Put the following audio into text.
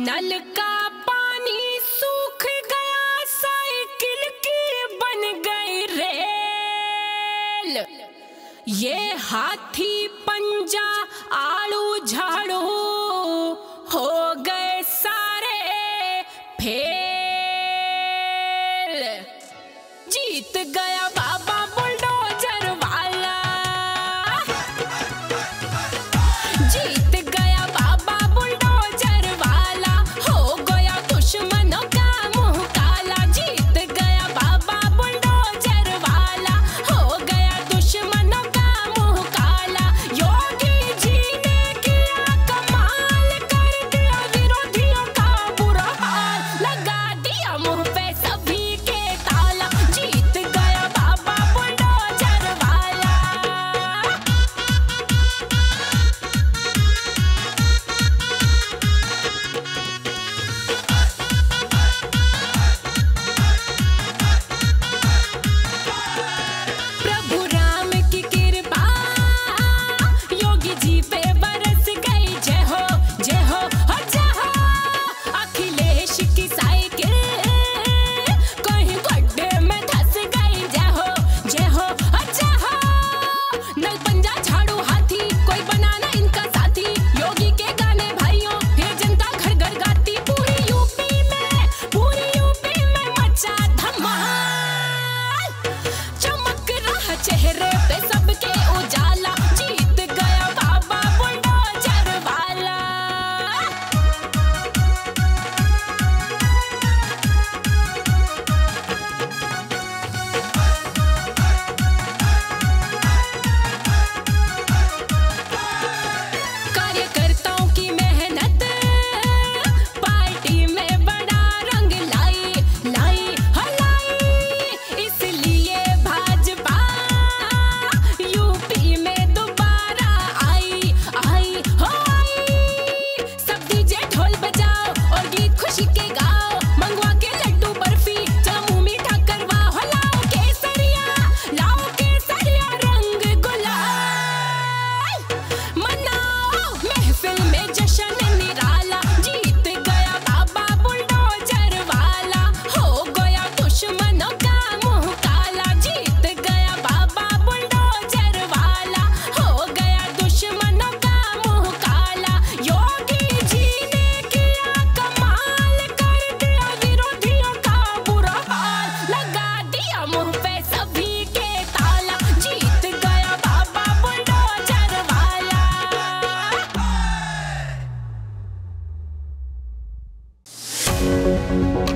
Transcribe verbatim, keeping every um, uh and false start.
नल का पानी सूख गया, साइकिल की बन गई रेल। ये हाथी पंजा आड़ू झाड़ू हो गए सारे फेल। जीत गया बाबा बुलडोजर वाला, जीत गया बाबा बुलडोजर वाला, हो गया दुश्मनों का मुंह काला। जीत गया बाबा बुलडोजर वाला, हो गया दुश्मनों का मुंह काला। योगी जी ने किया कमाल, कर दिया विरोधियों का बुरा हाल, लगा दिया मुंह पे सभी के ताला। जीत गया बाबा बुलडोजर वाला। प्रभु राम की कृपा योगी जी पे बरस गई। जय हो जय हो हो जय हो। अखिलेश की साइकिल कहीं गड्ढे में धंस गई। जय हो जय हो हो जय हो। नल पंजा झाड़ू हाथी, कोई बनाना इनका साथी। योगी के गाने भाइयों, ये जनता घर घर गाती। पूरी यूपी में पूरी यूपी में मचा धमाल, चमक रहा चेहरे पे सबके उजाला। जीत गया बाबा बुलडोजर वाला। कार्यकर्ताओं की मेहनत पार्टी में बड़ा रंग लाई लाई हो लाई। इसलिए भाजपा यूपी में दोबारा आई आई हो आई। सब डीजे ढोल बजाओ और गीत खुशी के गाओ। मंगवा के लड्डू बर्फी, जामू मीठा करवा हो। लाओ केसरिया लाओ केसरिया रंग गुलाल, मनाओ महफिल में जश्न निराला। जीत गया बाबा बुलडोजर वाला, हो गया दुश्मनों का मुंह काला। जीत गया बाबा बुलडोजर वाला, हो गया दुश्मनों का मुंह काला। योगी जी ने किया कमाल, कर दिया विरोधियों का बुरा हाल, लगा दिया मुंह पे सभी के ताला। जीत गया बाबा बुलडोजर वाला।